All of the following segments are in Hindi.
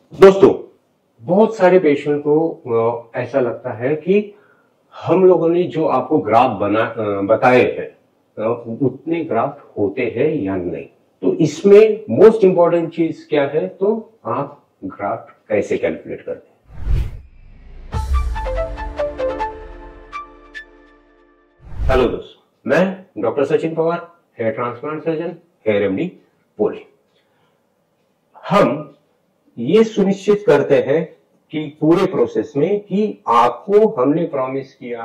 दोस्तों, बहुत सारे पेशेंट को ऐसा लगता है कि हम लोगों ने जो आपको ग्राफ बताए हैं उतने ग्राफ होते हैं या नहीं। तो इसमें मोस्ट इंपॉर्टेंट चीज क्या है, तो आप ग्राफ कैसे कैलकुलेट करते हैं। हेलो दोस्तों, मैं doctor Sachin Pawar, hair transplant surgeon, hair MD, Pune. हम ये सुनिश्चित करते हैं कि पूरे प्रोसेस में कि आपको हमने प्रॉमिस किया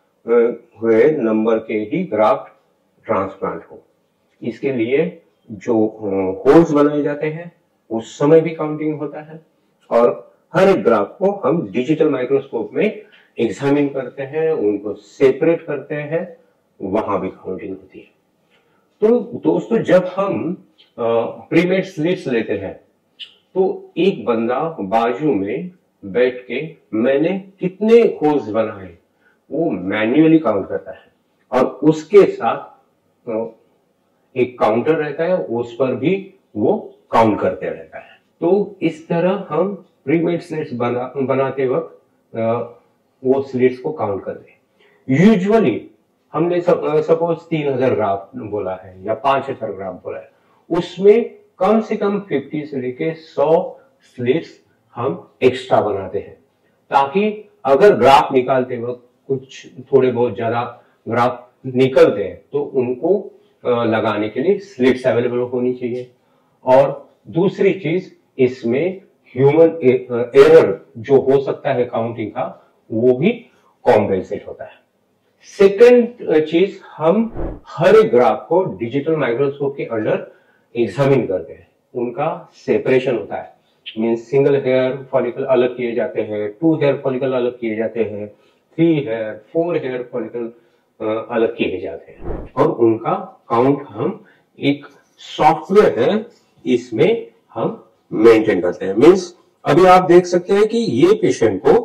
हुए नंबर के ही ग्राफ्ट ट्रांसप्लांट हो। इसके लिए जो होल्स बनाए जाते हैं उस समय भी काउंटिंग होता है और हर एक ग्राफ को हम डिजिटल माइक्रोस्कोप में एग्जामिन करते हैं, उनको सेपरेट करते हैं, वहां भी काउंटिंग होती है। तो दोस्तों, जब हम प्रीमेड स्लिट्स लेते हैं तो एक बंदा बाजू में बैठ के मैंने कितने होल्स बनाए वो मैन्युअली काउंट करता है और उसके साथ एक काउंटर रहता है, उस पर भी वो काउंट करते रहता है। तो इस तरह हम प्रीमेड स्लिट्स बनाते वक्त वो स्लिट्स को काउंट करते हैं। यूजुअली हमने सपोज 3000 ग्राफ बोला है या 5000 ग्राफ बोला है, उसमें कम से कम 50 से लेके 100 स्लिट्स हम एक्स्ट्रा बनाते हैं, ताकि अगर ग्राफ निकालते वक्त कुछ थोड़े बहुत ज्यादा ग्राफ निकलते हैं तो उनको लगाने के लिए स्लिट्स अवेलेबल होनी चाहिए। और दूसरी चीज, इसमें ह्यूमन एरर जो हो सकता है काउंटिंग का, वो भी कॉम्पेंसेट होता है। सेकंड चीज, हम हर एक ग्राफ को डिजिटल माइक्रोस्कोप के अंडर एग्जामिन करते हैं, उनका सेपरेशन होता है। मींस सिंगल हेयर फॉलिकल अलग किए जाते हैं, 2 हेयर फॉलिकल अलग किए जाते हैं, 3 हेयर 4 हेयर फॉलिकल अलग किए जाते हैं और उनका काउंट हम एक सॉफ्टवेयर है इसमें हम मेंटेन करते हैं। मींस अभी आप देख सकते हैं कि ये पेशेंट को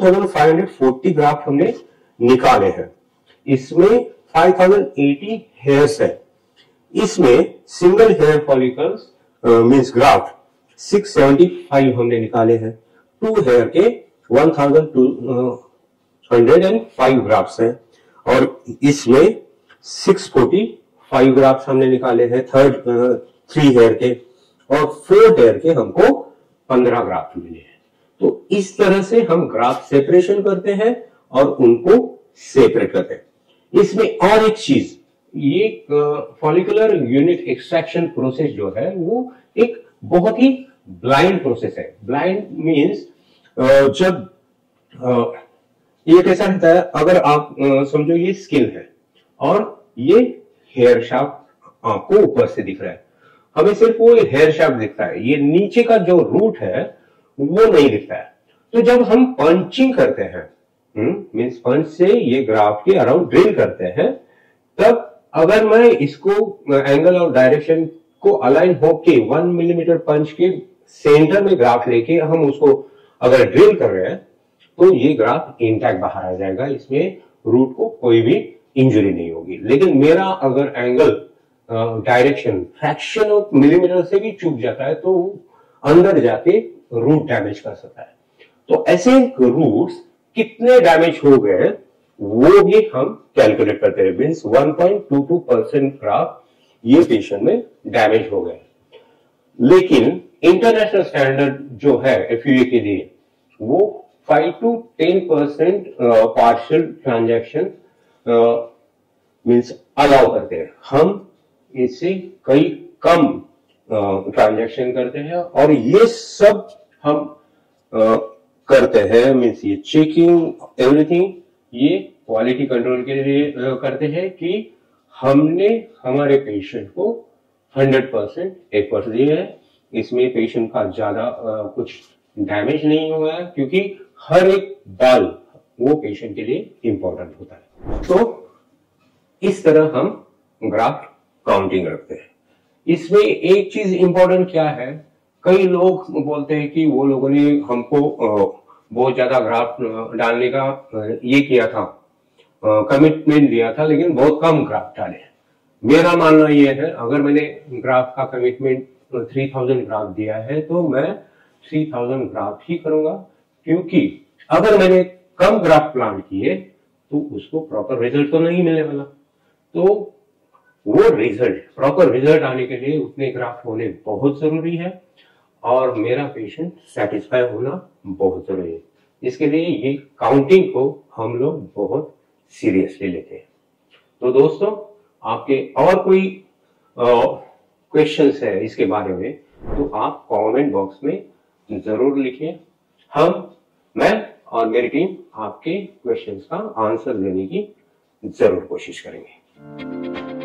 2540 ग्राफ हमने निकाले हैं, इसमें 5080 हेयर्स है, इसमें single hair follicles means graft 675 हमने निकाले हैं, 2 हेयर के 1205 ग्राफ्स हैं और इसमें 645 ग्राफ्स हमने निकाले हैं 3 हेयर के और 4 हेयर के हमको 15 ग्राफ मिले हैं। तो इस तरह से हम ग्राफ सेपरेशन करते हैं और उनको सेपरेट करते हैं। इसमें और एक चीज, ये फॉलिकुलर यूनिट एक्सट्रैक्शन प्रोसेस जो है वो एक बहुत ही ब्लाइंड प्रोसेस है। ब्लाइंड मींस जब ये कैसा रहता है, अगर आप समझो ये स्किन है और ये हेयर शाफ्ट आपको ऊपर से दिख रहा है, हमें सिर्फ वो हेयर शाफ्ट दिखता है, ये नीचे का जो रूट है वो नहीं दिखता है। तो जब हम पंचिंग करते हैं, मींस पंच से ये ग्राफ के अराउंड ड्रिल करते हैं, तब अगर मैं इसको एंगल और डायरेक्शन को अलाइन होके 1 मिलीमीटर पंच के सेंटर में ग्राफ लेके हम उसको अगर ड्रिल कर रहे हैं तो ये ग्राफ इंटैक्ट बाहर आ जाएगा, इसमें रूट को कोई भी इंजरी नहीं होगी। लेकिन मेरा अगर angle direction fraction of millimetre से भी चूक जाता है तो अंदर जाके रूट डैमेज कर सकता है। तो ऐसे रूट्स कितने डैमेज हो गए वो भी हम कैलकुलेट करते हैं। मींस 1.22% ग्राफ ये पेशेंट में डैमेज हो गए। लेकिन इंटरनेशनल स्टैंडर्ड जो है एफयूए के लिए वो 5 to 10% partial transaction means allow करते हैं। हम इससे कई कम ट्रांजैक्शन करते हैं और ये सब हम करते हैं। मींस ये चेकिंग एवरीथिंग ये क्वालिटी कंट्रोल के लिए करते हैं कि हमने हमारे पेशेंट को 100% एफर्ट दिए है, इसमें पेशेंट का ज्यादा कुछ डैमेज नहीं हुआ है, क्योंकि हर एक बाल वो पेशेंट के लिए इंपॉर्टेंट होता है। तो इस तरह हम ग्राफ काउंटिंग रखते हैं। इसमें एक चीज इंपॉर्टेंट क्या है, कई लोग बोलते हैं कि वो लोगों ने हमको बहुत ज्यादा ग्राफ डालने का ये किया था, कमिटमेंट दिया था, लेकिन बहुत कम ग्राफ डाले। मेरा मानना ये है, अगर मैंने ग्राफ का कमिटमेंट 3000 ग्राफ दिया है तो मैं 3000 ग्राफ्ट ही करूंगा, क्योंकि अगर मैंने कम ग्राफ्ट प्लान किए तो उसको प्रॉपर रिजल्ट तो नहीं मिलने वाला। तो वो रिजल्ट, प्रॉपर रिजल्ट आने के लिए उतने ग्राफ्ट होने बहुत जरूरी है और मेरा पेशेंट सेटिस्फाई होना बहुत जरूरी है। इसके लिए ये काउंटिंग को हम लोग बहुत सीरियसली लेते हैं। तो दोस्तों, आपके और कोई क्वेश्चंस है इसके बारे में तो आप कमेंट बॉक्स में जरूर लिखिए। मैं और मेरी टीम आपके क्वेश्चंस का आंसर देने की जरूर कोशिश करेंगे।